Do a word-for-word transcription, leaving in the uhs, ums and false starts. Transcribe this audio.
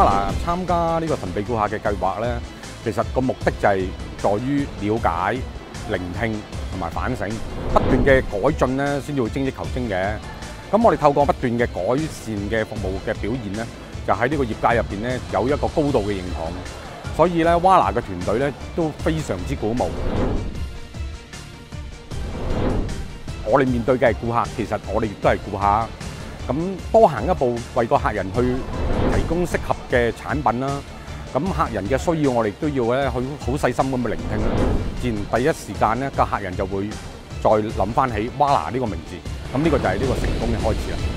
蛙拿參加呢個神秘顧客嘅計劃咧，其實個目的就係在於了解、聆聽同埋反省，不斷嘅改進咧，先至會精益求精嘅。咁我哋透過不斷嘅改善嘅服務嘅表現咧，就喺呢個業界入邊咧有一個高度嘅認同。所以咧，蛙拿嘅團隊咧都非常之鼓舞。我哋面對嘅係顧客，其實我哋亦都係顧客。咁多行一步，為個客人去提供適合嘅產品啦。咁客人嘅需要，我哋都要咧去好細心咁去聆聽啦。自然第一時間咧，個客人就會再諗翻起蛙拿呢個名字。咁呢個就係呢個成功嘅開始啦。